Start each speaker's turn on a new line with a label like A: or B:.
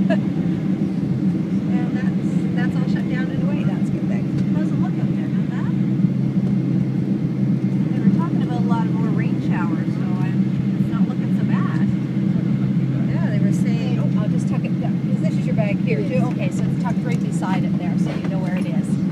A: And that's all shut down and away. That's a good thing.
B: How's it look up there? Not bad. They were talking about a lot more rain showers, so it's not looking so bad.
A: Yeah, they were saying, oh, I'll just tuck it down. This is your bag here, too. Okay, so it's tucked right beside it there, so you know where it is.